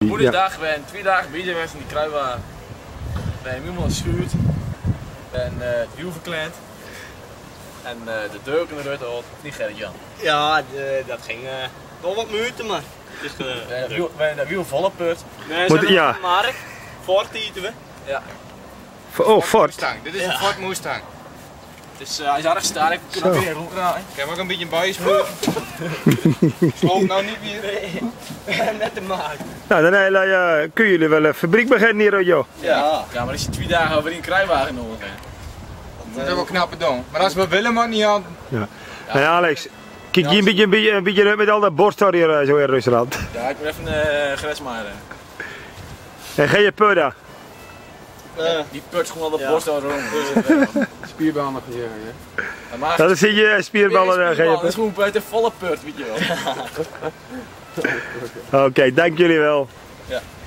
Moederdag, we zijn 2 dagen bezig geweest in die kruiwagen. We hebben helemaal geschuurd. En het wiel verkleind. En de deuken eruit gehaald. Niet Gerrit-Jan. Ja, dat ging nog wat minuten, maar. Dus, we hebben dat wiel vol put. Nee, ze hebben een Mark. Ford eten we. Ja. Oh, Ford. Dit is een Ford Mustang. Dus hij is erg sterk, we kunnen weer ronddraaien. Ik heb ook een beetje een buisvloer. Sloop nou niet meer. Net te maken. Nou, dan kun jullie wel een fabriek beginnen hier, joh. Ja, maar als je 2 dagen over een kruiwagen nodig hebt. Dat is wel knappe dong. Maar als we willen, maar niet aan. Ja. En Alex, kijk je een beetje uit met al dat borsthaar hier zo in Rusland. Ja, ik moet even grens maken. En ga je pudda? Die put gewoon al de borst al rond. Spierballen gezegd, ja. Dat is je spierballen. Dat is gewoon buiten volle put, weet je wel. Oké, dank jullie wel. Ja.